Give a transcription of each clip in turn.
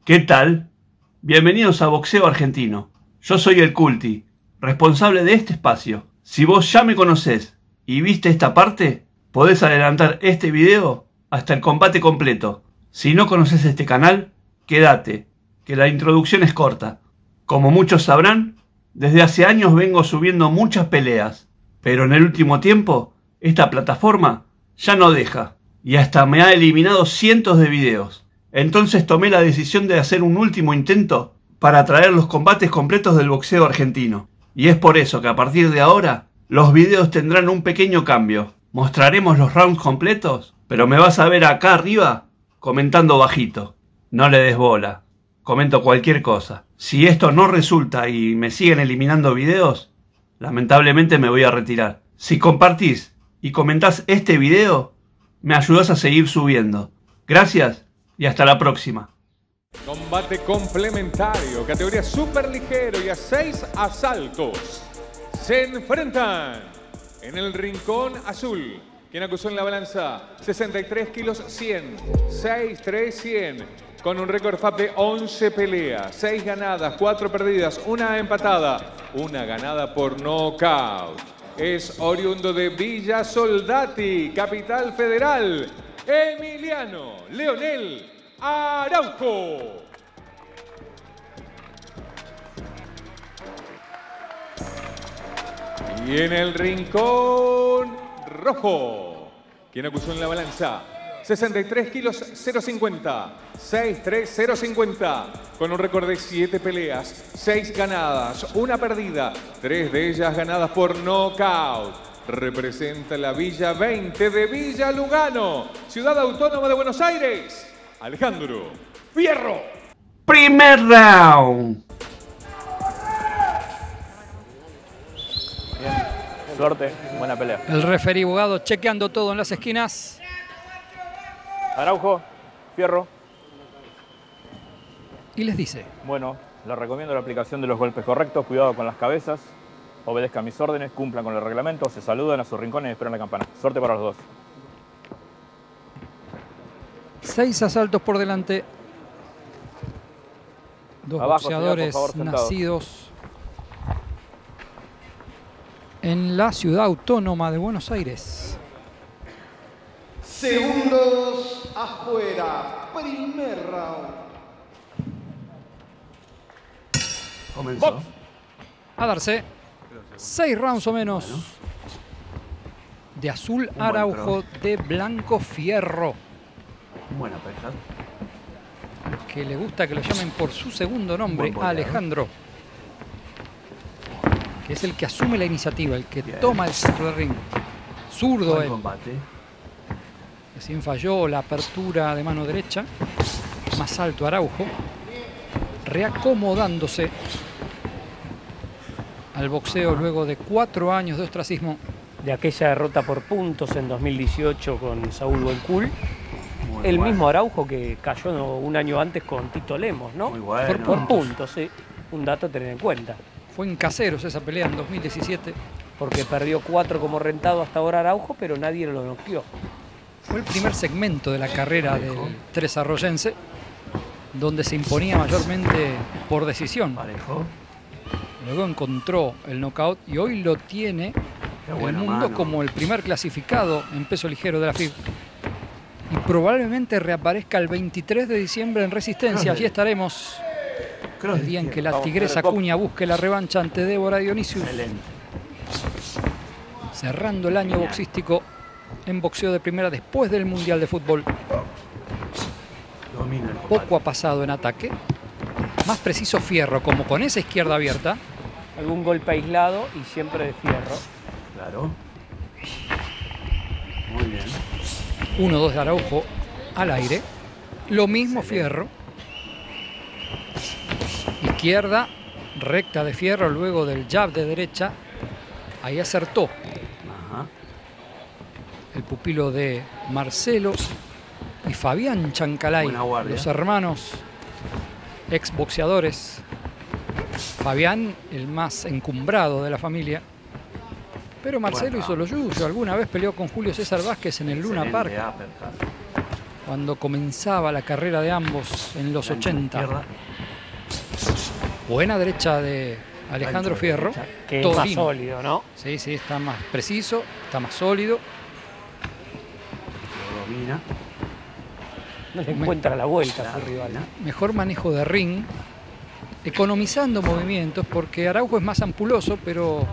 ¿Qué tal? Bienvenidos a Boxeo Argentino. Yo soy el Culti, responsable de este espacio. Si vos ya me conocés y viste esta parte, podés adelantar este video hasta el combate completo. Si no conoces este canal, quédate, que la introducción es corta. Como muchos sabrán, desde hace años vengo subiendo muchas peleas, pero en el último tiempo, esta plataforma ya no deja, y hasta me ha eliminado cientos de videos. Entonces tomé la decisión de hacer un último intento para traer los combates completos del boxeo argentino. Y es por eso que a partir de ahora, los videos tendrán un pequeño cambio. Mostraremos los rounds completos, pero me vas a ver acá arriba comentando bajito. No le des bola, comento cualquier cosa. Si esto no resulta y me siguen eliminando videos, lamentablemente me voy a retirar. Si compartís y comentás este video, me ayudás a seguir subiendo. Gracias. Y hasta la próxima. Combate complementario, categoría super ligero y a 6 asaltos. Se enfrentan en el rincón azul. Quien acusó en la balanza 63 kilos 100, 6-3 100. Con un récord FAP de 11 peleas, 6 ganadas, 4 perdidas, 1 empatada, 1 ganada por nocaut. Es oriundo de Villa Soldati, Capital Federal. Emiliano Leonel Araujo. Y en el rincón rojo, quien acusó en la balanza 63 kilos 050, 6-3 050, con un récord de 7 peleas, 6 ganadas, 1 perdida, 3 de ellas ganadas por nocaut. Representa la Villa 20 de Villa Lugano, Ciudad Autónoma de Buenos Aires, Alejandro Fierro. Primer round. Bien, suerte, buena pelea. El referí Bogado chequeando todo en las esquinas. Araujo, Fierro. Y les dice: Bueno, les recomiendo la aplicación de los golpes correctos, cuidado con las cabezas. Obedezcan mis órdenes, cumplan con el reglamento, se saludan a sus rincones y esperan la campana. Suerte para los dos. 6 asaltos por delante. Dos Abajo, boxeadores señor, por favor, nacidos en la ciudad autónoma de Buenos Aires. Segundos afuera. Primer round. Comenzó. A darse 6 rounds o menos. Bueno. De azul Un buen Araujo, de blanco Fierro. Buena pelea. Que le gusta que lo llamen por su segundo nombre, Buen boleado. Alejandro. Que es el que asume la iniciativa, el que Bien. toma el centro del ring. Zurdo Buen él. combate. Recién falló la apertura de mano derecha. Más alto Araujo. Reacomodándose al boxeo luego de 4 años de ostracismo. De aquella derrota por puntos en 2018 con Saúl Buencul. Muy El bueno. mismo Araujo que cayó un año antes con Tito Lemos, ¿no? Muy bueno. Por puntos, sí. Un dato a tener en cuenta. Fue en Caseros esa pelea en 2017. Porque perdió 4 como rentado hasta ahora Araujo, pero nadie lo noqueó. Fue el primer segmento de la carrera del tresarroyense, donde se imponía mayormente por decisión. Parejo. Luego encontró el knockout y hoy lo tiene Qué el buena mundo mano. como el primer clasificado en peso ligero de la FIB. Y probablemente reaparezca el 23 de diciembre en Resistencia. Allí estaremos Cross el día en que la Vamos, tigresa Pop. Acuña busque la revancha ante Débora Dionisius. Excelente. Cerrando el año boxístico en boxeo de primera después del Mundial de Fútbol. Domina el combate. Poco ha pasado en ataque. Más preciso Fierro, como con esa izquierda abierta. Algún golpe aislado y siempre de Fierro. Claro. Muy bien. 1-2 de Araujo al aire. Lo mismo Fierro. Izquierda, recta de Fierro luego del jab de derecha. Ahí acertó Ajá. el pupilo de Marcelo y Fabián Chancalay, Buena guardia. los hermanos exboxeadores. Fabián, el más encumbrado de la familia. Pero Marcelo Bueno. hizo lo suyo. Alguna vez peleó con Julio César Vázquez en el Luna Park. Excelente uppercut. cuando comenzaba la carrera de ambos en los 80. Izquierda. Buena derecha de Alejandro Gancho de Fierro. derecha. Que es más Torino. sólido, ¿no? Sí, sí, está más preciso, está más sólido. Lo domina. No le encuentra la vuelta a su rival. Mejor manejo de ring, economizando movimientos, porque Araujo es más ampuloso, pero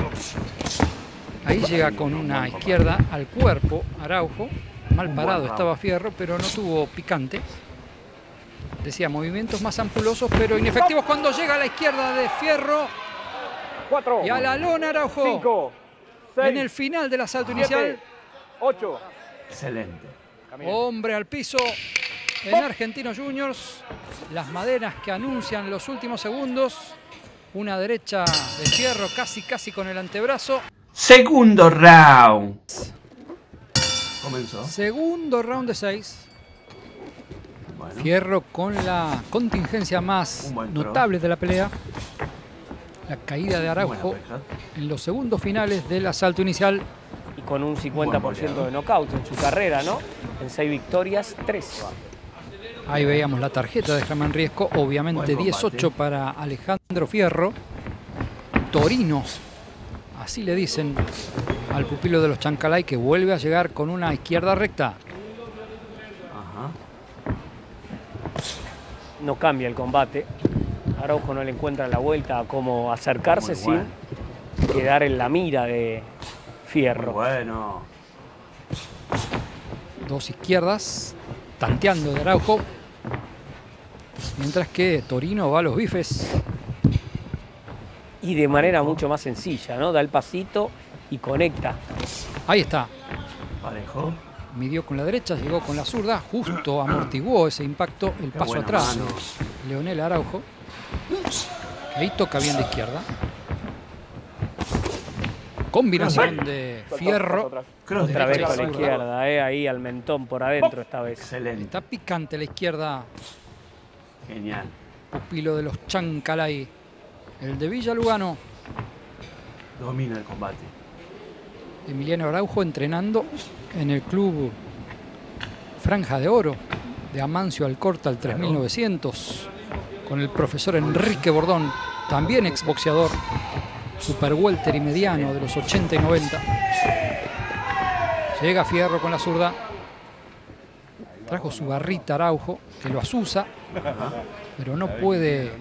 ahí llega con una izquierda al cuerpo Araujo. Mal Un parado buen estaba Fierro, pero no tuvo picante. Decía, movimientos más ampulosos, pero inefectivos cuando llega a la izquierda de Fierro. 4, Y a la lona Araujo 5, 6, en el final del asalto inicial. 8. Excelente. Hombre al piso en Argentinos Juniors. Las maderas que anuncian los últimos segundos. Una derecha de Fierro casi con el antebrazo. Segundo round. Comenzó. Segundo round de 6. Bueno. Fierro con la contingencia más Un buen throw. notable de la pelea. La caída de Araujo Buena pesca. en los segundos finales del asalto inicial. Y con un 50% goleador. de knockout en su carrera, ¿no? En 6 victorias, 3. Ahí veíamos la tarjeta de Germán Riesco. Obviamente Buen combate. 18 para Alejandro Fierro. Torino, así le dicen al pupilo de los Chancalay, que vuelve a llegar con una izquierda recta. Ajá. No cambia el combate. Araujo no le encuentra la vuelta a cómo acercarse Muy bueno. sin quedar en la mira de Fierro. Bueno. Dos izquierdas, tanteando de Araujo. Mientras que Torino va a los bifes. Y de manera mucho más sencilla, ¿no? Da el pasito y conecta. Ahí está. Parejo. Midió con la derecha, llegó con la zurda. Justo amortiguó ese impacto. El Qué paso buena atrás. mano. Leonel Araujo. Ahí toca bien de izquierda. Combinación de Fierro. Cross Otra vez derecha, con la zurda. izquierda, ahí al mentón por adentro esta vez. Excelente. Está picante la izquierda. Genial. Pupilo de los Chancalay. El de Villa Lugano. Domina el combate. Emiliano Araujo entrenando en el club Franja de Oro de Amancio Alcorta al 3900 con el profesor Enrique Bordón, también exboxeador, super welter y mediano de los 80 y 90. Llega Fierro con la zurda. Trajo su barrita Araujo, que lo asusa, pero no puede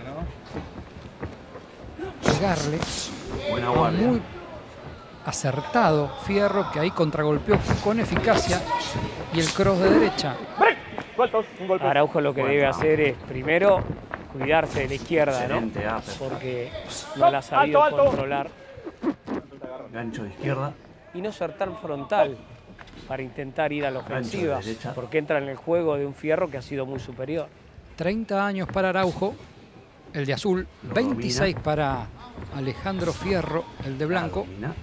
pegarle. Buena guardia. Muy acertado Fierro, que ahí contragolpeó con eficacia, y el cross de derecha. Sueltos, un golpe. Araujo lo que Buen debe round. hacer es primero cuidarse de la izquierda, ¿no? Excelente uppercut. Porque no la ha sabido Alto, alto. controlar. Gancho de izquierda. Y no ser tan frontal para intentar ir a la ofensiva, de derecha. porque entra en el juego de un Fierro que ha sido muy superior. 30 años para Araujo, el de azul. Lo 26 para Alejandro Fierro, el de blanco, Domina.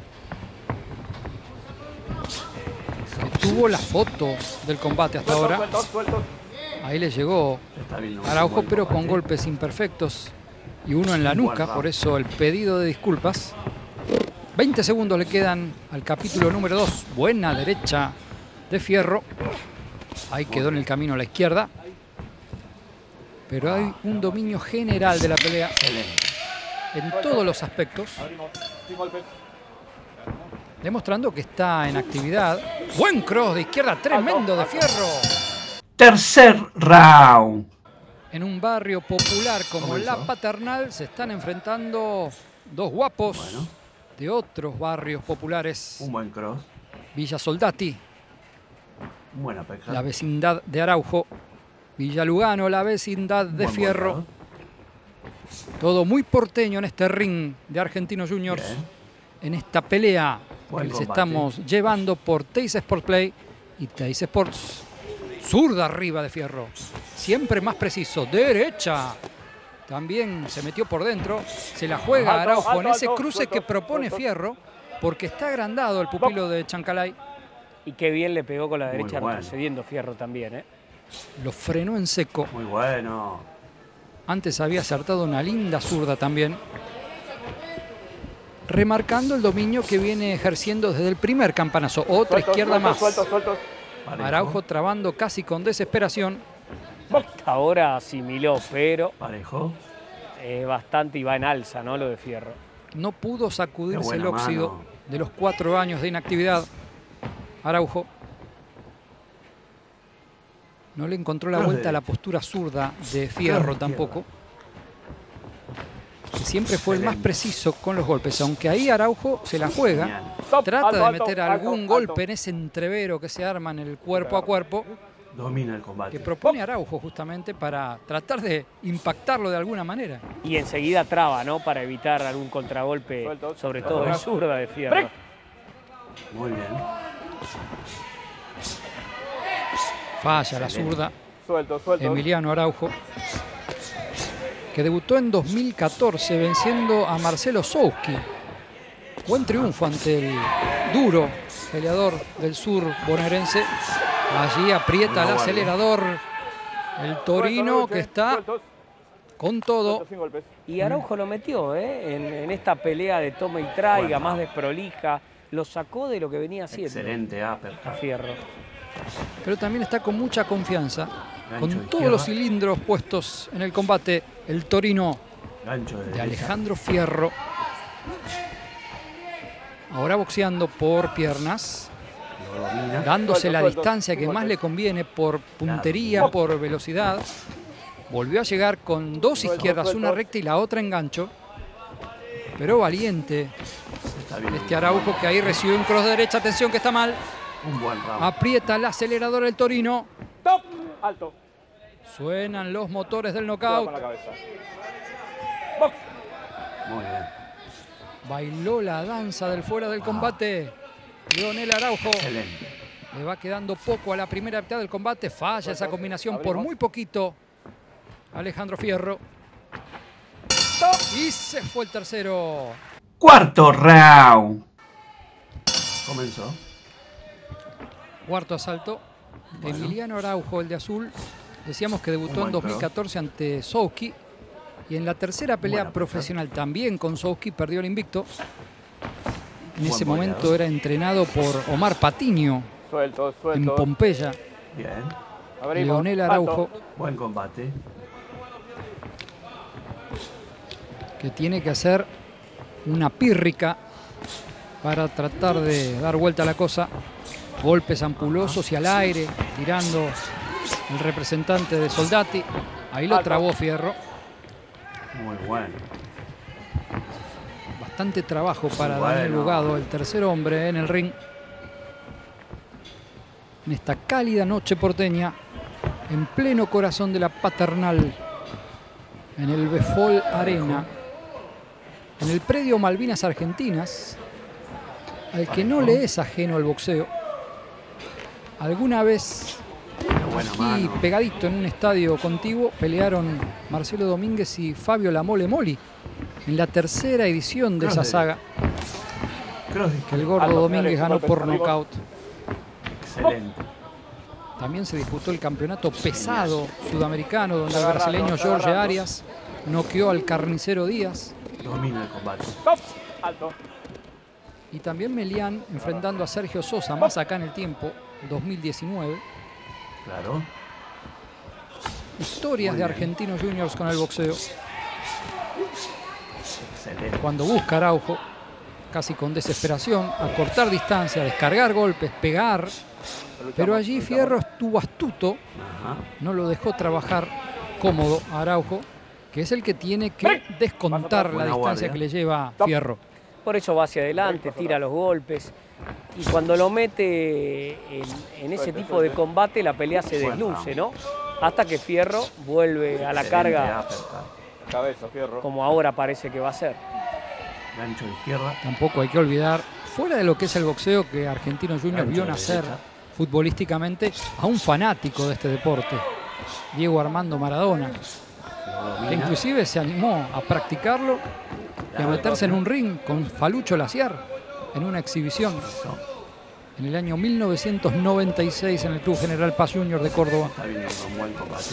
que tuvo la foto del combate hasta ahora. Sueltos. Ahí le llegó Está viendo un Araujo, buen pero con combate. golpes imperfectos y uno en la Un buen nuca, round. por eso el pedido de disculpas. 20 segundos le quedan al capítulo número 2. Buena derecha de Fierro. Ahí quedó en el camino a la izquierda. Pero hay un dominio general de la pelea Excelente. en todos los aspectos, Sin golpes. demostrando que está en actividad. Buen cross de izquierda, tremendo de Fierro. Tercer round. En un barrio popular como Comenzó. La Paternal se están enfrentando dos guapos Bueno. de otros barrios populares. Un buen cross. Villa Soldati, Buena pesca. la vecindad de Araujo. Villa Lugano, la vecindad de Buen Fierro. golpeador. Todo muy porteño en este ring de Argentinos Juniors. Bien. En esta pelea Buen que les combate. estamos llevando por Teis Sport Play y Teis Sports. Zurda arriba de Fierro. Siempre más preciso. Derecha. También se metió por dentro. Se la juega Alto, Araujo en alto, ese alto, cruce sueltos, que propone sueltos. Fierro, porque está agrandado el pupilo de Chancalay. Y qué bien le pegó con la Muy derecha bueno. retrocediendo Fierro también, ¿eh? Lo frenó en seco. Muy bueno. Antes había acertado una linda zurda también. Remarcando el dominio que viene ejerciendo desde el primer campanazo. Otra Sueltos, izquierda más. Sueltos. Parejo. Araujo trabando casi con desesperación. Hasta ahora asimiló, pero Parejo. bastante y va en alza, ¿no? Lo de Fierro. No pudo Qué sacudirse buena el óxido mano. de los 4 años de inactividad. Araujo no le encontró la Cross vuelta a la derecho. postura zurda de Fierro Cross tampoco. Que siempre fue el más Excelente. preciso con los golpes, aunque ahí Araujo se la juega. Genial. Stop, Trata alto, de alto, meter alto, algún alto. golpe en ese entrevero que se arma en el cuerpo a cuerpo, Domina el combate. que propone Araujo justamente para tratar de impactarlo de alguna manera. Y enseguida traba, ¿no? Para evitar algún contragolpe, Suelto. sobre todo de zurda de Fierro. Break. Muy bien. Falla la Excelente. zurda Suelto, suelto. Emiliano Araujo, que debutó en 2014 venciendo a Marcelo Souski. Buen triunfo ante el duro peleador del sur bonaerense. Allí aprieta Buena el guardia. acelerador el Torino, que está Sueltos, con todo. sueltos, sin golpes. Y Araujo lo metió, en esta pelea de toma y traiga, Bueno. más desprolija. Lo sacó de lo que venía haciendo Excelente a uppercut. Fierro. Pero también está con mucha confianza, Gancho con de todos izquierda. los cilindros puestos en el combate. El Torino Gancho de de derecha. Alejandro Fierro. Ahora boxeando por piernas, Lo domina. dándose Suelto, la suelto, distancia que sin más golpes. le conviene por puntería, Claro. por velocidad. Volvió a llegar con dos Suelto, izquierdas, suelto. una recta y la otra en gancho. Pero valiente Está bien. este Araujo, que ahí recibe un cross de derecha. Atención que está mal. Un buen round. Aprieta el acelerador el Torino. Stop. Alto. Suenan los motores del Cuidado knockout. con la cabeza. Box. Muy bien. Bailó la danza del fuera del combate. Leonel Araujo. Excelente. Le va quedando poco a la primera mitad del combate. Falla esa combinación por Abrimos. muy poquito. Alejandro Fierro. Y se fue el tercero. Cuarto round. Comenzó. Cuarto asalto. Emiliano Araujo, el de azul. Decíamos que debutó Un en buen 2014 ante Souski. Y en la tercera pelea Buena profesional también con Souski perdió el invicto. En Buen ese boleador. momento era entrenado por Omar Patiño Suelto, en suelto. Pompeya. Bien. Abrimos. Leonel Alto. Araujo, Buen combate. que tiene que hacer una pírrica para tratar de dar vuelta a la cosa. Golpes ampulosos y al aire, tirando el representante de Soldati. Ahí lo Alto. trabó Fierro. Muy bueno. Bastante trabajo para Bueno. Daniel Bugado, el tercer hombre en el ring. En esta cálida noche porteña, en pleno corazón de la Paternal, en el Befol Arena, en el predio Malvinas Argentinas, al que no le es ajeno al boxeo. Alguna vez, Qué buena aquí mano. pegadito en un estadio contiguo, pelearon Marcelo Domínguez y Fabio La Mole Moli en la tercera edición de Cross esa de saga, Cross de que el izquierda. gordo Alto, Domínguez señores, ganó golpes por arriba. nocaut. Excelente. También se disputó el campeonato pesado sudamericano, donde el Agarrando, brasileño Jorge agarrando. Arias noqueó al carnicero Díaz. Domina el combate. Stop. Alto. Y también Melián enfrentando a Sergio Sosa, más acá en el tiempo, 2019. Claro. Historias Muy de bien. Argentinos Juniors con el boxeo. Excelente. Cuando busca Araujo, casi con desesperación, acortar distancia, descargar golpes, pegar. Pero allí Fierro estuvo astuto, Ajá. no lo dejó trabajar cómodo a Araujo, que es el que tiene que descontar la Buena distancia guardia. que le lleva Fierro. Por eso va hacia adelante, tira los golpes. Y cuando lo mete en ese tipo de combate, la pelea se Buen desluce, round. ¿no? Hasta que Fierro vuelve a la Excelente carga, uppercut. Cabeza, Fierro. como ahora parece que va a ser. Gancho de izquierda. Tampoco hay que olvidar, fuera de lo que es el boxeo, que Argentinos Juniors Gancho vio de nacer derecha. futbolísticamente a un fanático de este deporte, Diego Armando Maradona, Lo que domina. inclusive se animó a practicarlo y a meterse en un ring con Falucho Laciar en una exhibición Eso. en el año 1996 en el Club General Paz Junior de Córdoba. Está viendo un buen combate.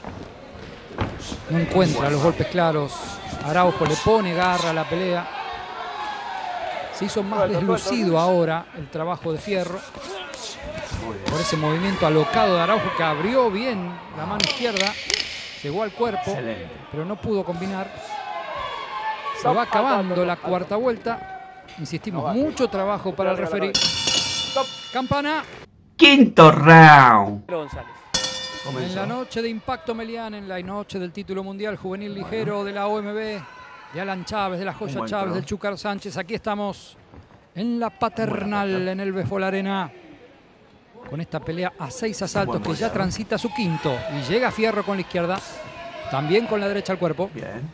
No encuentra los golpes claros. Araujo le pone garra a la pelea. Se hizo más Suelto, deslucido suelto. ahora el trabajo de Fierro. por ese movimiento alocado de Araujo, que abrió bien la mano izquierda, llegó al cuerpo, Excelente. pero no pudo combinar. Se va acabando la cuarta vuelta. Insistimos, mucho trabajo para el referí. Campana. Quinto round. González. En Comenzó. la noche de Impacto Melián, en la noche del título mundial juvenil ligero de la OMB, de Alan Chávez, de la Joya buen Chávez, pro. del Chucar Sánchez. Aquí estamos en la Paternal, en el Befol Arena, con esta pelea a 6 asaltos Buen que ya boxeador. transita su quinto. Y llega Fierro con la izquierda, también con la derecha al cuerpo. Bien.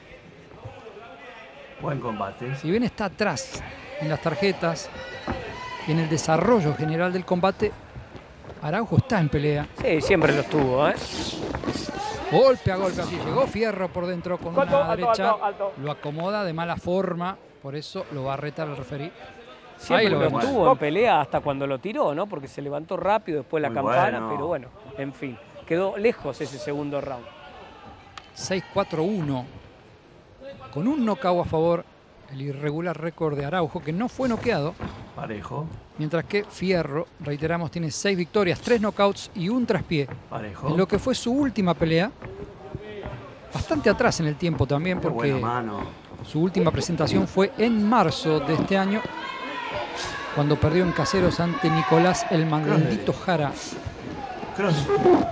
Buen combate. Si bien está atrás en las tarjetas, en el desarrollo general del combate, Araujo está en pelea. Sí, siempre lo estuvo, ¿eh? Golpe a golpe, así llegó Fierro por dentro con Alto, una alto, derecha. alto, alto. Lo acomoda de mala forma, por eso lo va a retar el referí. Siempre Ahí lo lo vemos. estuvo en pelea hasta cuando lo tiró, ¿no? Porque se levantó rápido después la Muy campana, bueno. pero bueno, en fin. Quedó lejos ese segundo round. 6-4-1. Con un knockout a favor, el irregular récord de Araujo, que no fue noqueado. Parejo. Mientras que Fierro, reiteramos, tiene 6 victorias, 3 knockouts y un traspié. Parejo. En lo que fue su última pelea. Bastante atrás en el tiempo también, Qué porque buena mano. su última presentación fue en marzo de este año, cuando perdió en Caseros ante Nicolás el Manguindito Jara. Cross.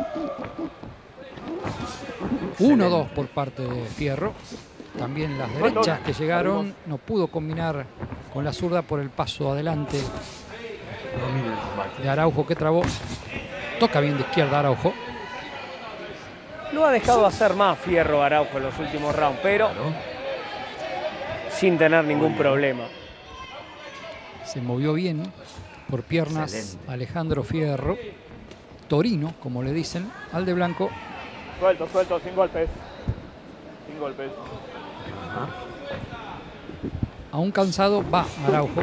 1-2 por parte de Fierro. También las derechas que llegaron, no pudo combinar con la zurda por el paso adelante Domina el combate. de Araujo, que trabó. Toca bien de izquierda Araujo. Lo ha dejado hacer más Fierro Araujo en los últimos rounds, pero Claro. sin tener ningún problema. Se movió bien por piernas Excelente. Alejandro Fierro. Torino, como le dicen, al de blanco. Suelto, suelto, sin golpes. Sin golpes. Ajá. Aún cansado, va Araujo.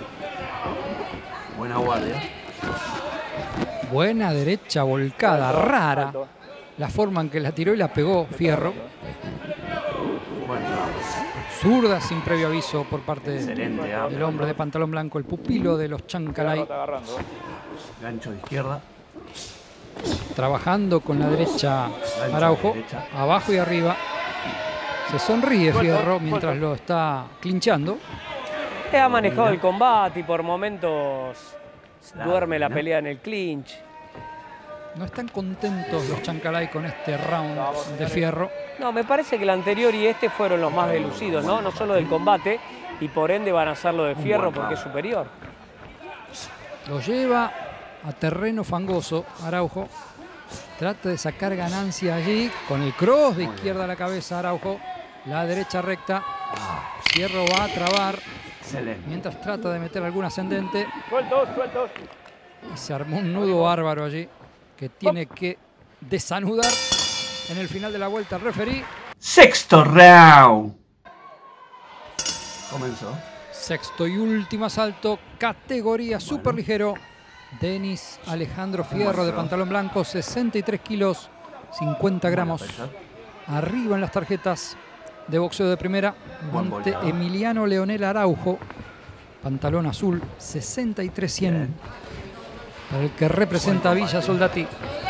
Buena guardia. Buena derecha volcada, rara. Alto. La forma en que la tiró y la pegó Fierro. Buen trabajo. Zurda sin previo aviso por parte Excelente. del hombre de pantalón blanco, el pupilo de los Chancalay, Está agarrando. Gancho de izquierda. trabajando con la derecha Gancho Araujo, de derecha. abajo y arriba. Se sonríe Fierro mientras lo está clinchando. Ha manejado el combate y por momentos La duerme la domina. pelea en el clinch. No están contentos los Chancalay con este round de Fierro. No, me parece que el anterior y este fueron los más delucidos, ¿no? No solo del combate, y por ende van a ser lo de Fierro buen porque es round. superior. Lo lleva a terreno fangoso Araujo. Trata de sacar ganancia allí con el cross de izquierda a la cabeza Araujo. La derecha recta. Fierro va a trabar Excelente. mientras trata de meter algún ascendente. Sueltos, sueltos. Y se armó un nudo bárbaro allí que tiene que desanudar en el final de la vuelta el referí. Sexto round. Comenzó. Sexto y último asalto, categoría superligero. Denis Alejandro Fierro de pantalón blanco, 63 kilos, 50 gramos. Arriba en las tarjetas de boxeo de primera Buen ante boleado. Emiliano Leonel Araujo, pantalón azul, 63-100. Bien. Para el que representa a Villa Soldati.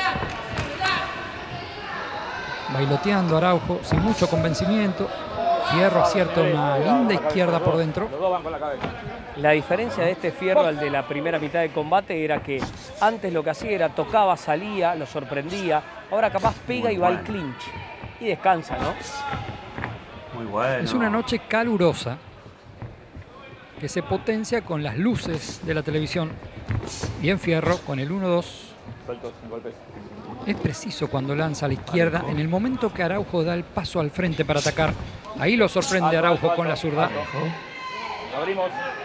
Bailoteando Araujo sin mucho convencimiento. Fierro acierta una linda izquierda por dentro. Los dos van con la cabeza. La diferencia de este Fierro al de la primera mitad de combate era que antes lo que hacía era tocaba, salía, lo sorprendía. Ahora capaz pega Muy y va al bueno. clinch. Y descansa, ¿no? Muy bueno. Es una noche calurosa que se potencia con las luces de la televisión. Bien Fierro con el 1-2. Sueltos, sin golpes. Es preciso cuando lanza a la izquierda en el momento que Araujo da el paso al frente para atacar. Ahí lo sorprende Araujo con la zurda. Abrimos.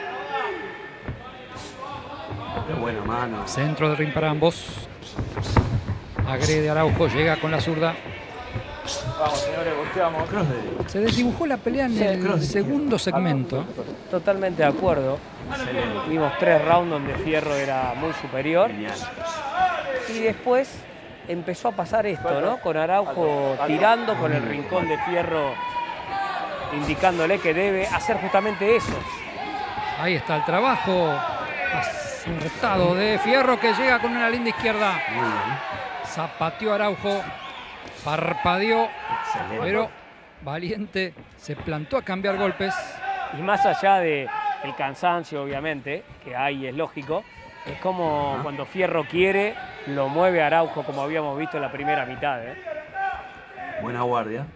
Qué buena mano. Centro de ring para ambos. Agrede Araujo, llega con la zurda. Vamos, señores, boxeamos. Cross de derecha. Se desdibujó la pelea en el segundo segmento. Totalmente de acuerdo. Excelente. Vimos 3 rounds donde Fierro era muy superior. Genial. Y después empezó a pasar esto, ¿no? Con Araujo tirando, con el rincón de Fierro indicándole que debe hacer justamente eso. Ahí está el trabajo Acertado de Fierro, que llega con una linda izquierda. Muy bien. Zapateó Araujo. Parpadeó. Excelente. Pero Valiente se plantó a cambiar golpes. Y más allá del cansancio, obviamente, que hay, es lógico, es como cuando Fierro quiere, lo mueve Araujo, como habíamos visto en la primera mitad. Buena guardia.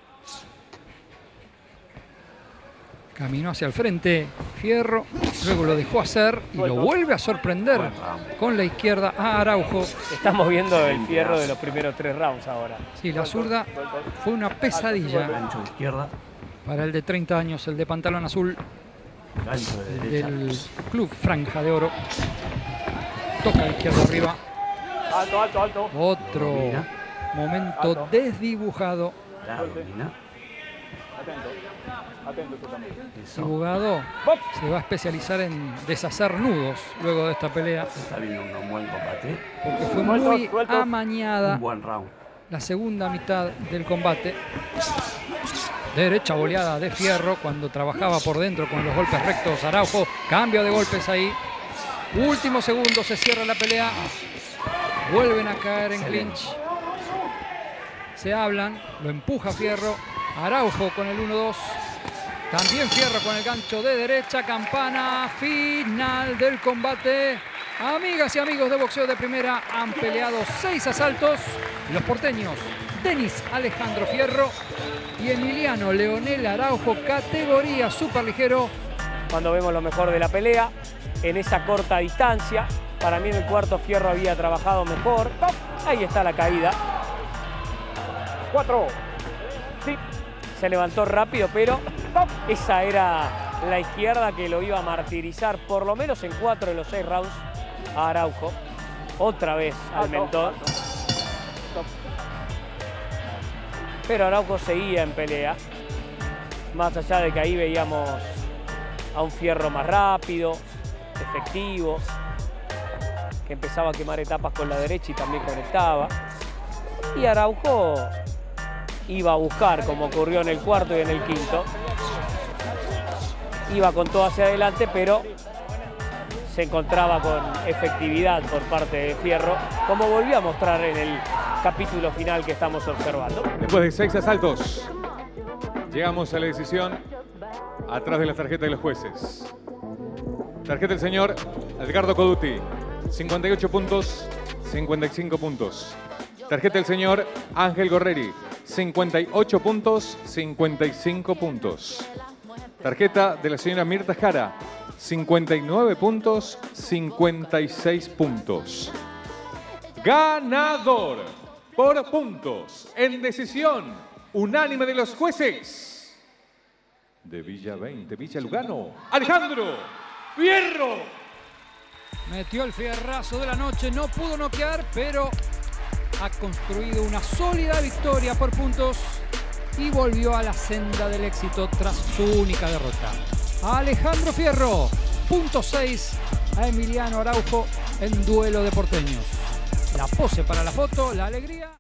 Caminó hacia el frente Fierro, luego lo dejó hacer y lo vuelve a sorprender con la izquierda a Araujo. Estamos viendo el Fierro de los primeros 3 rounds ahora. Sí, la zurda fue una pesadilla Gancho de izquierda. para el de 30 años, el de pantalón azul, Gancho de el derecha. del Club Franja de Oro. Toca a la izquierda arriba. Alto, alto, alto. Otro Domina. momento desdibujado. La domina. Atento. Atento tú también. Eso. Dibujado se va a especializar en deshacer nudos luego de esta pelea, Está viendo un buen combate. porque fue muy amañada Un buen round. la segunda mitad del combate. Derecha boleada de Fierro cuando trabajaba por dentro con los golpes rectos. Araujo, cambio de golpes ahí. Último segundo, se cierra la pelea. Vuelven a caer en clinch. Se hablan, lo empuja Fierro. Araujo con el 1-2. También Fierro con el gancho de derecha. Campana final del combate. Amigas y amigos de Boxeo de Primera, han peleado 6 asaltos. Los porteños, Denis Alejandro Fierro y Emiliano Leonel Araujo, categoría superligero. Cuando vemos lo mejor de la pelea, en esa corta distancia, para mí en el cuarto Fierro había trabajado mejor. Ahí está la caída. 4. Se levantó rápido, pero esa era la izquierda que lo iba a martirizar por lo menos en 4 de los 6 rounds a Araujo. Otra vez al mentor. Pero Araujo seguía en pelea. Más allá de que ahí veíamos a un Fierro más rápido, efectivo, que empezaba a quemar etapas con la derecha y también conectaba. Y Araujo iba a buscar, como ocurrió en el cuarto y en el quinto. Iba con todo hacia adelante, pero se encontraba con efectividad por parte de Fierro, como volvió a mostrar en el capítulo final que estamos observando. Después de 6 asaltos, llegamos a la decisión atrás de la tarjeta de los jueces. Tarjeta del señor Edgardo Coduti, 58 puntos, 55 puntos. Tarjeta del señor Ángel Gorreri, 58 puntos, 55 puntos. Tarjeta de la señora Mirta Jara, 59 puntos, 56 puntos. Ganador por puntos en decisión unánime de los jueces de Villa 20, Villa Lugano, Alejandro Fierro. Metió el fierrazo de la noche, no pudo noquear, pero ha construido una sólida victoria por puntos y volvió a la senda del éxito tras su única derrota. Alejandro Fierro, punto 6 a Emiliano Araujo en duelo de porteños. La pose para la foto, la alegría.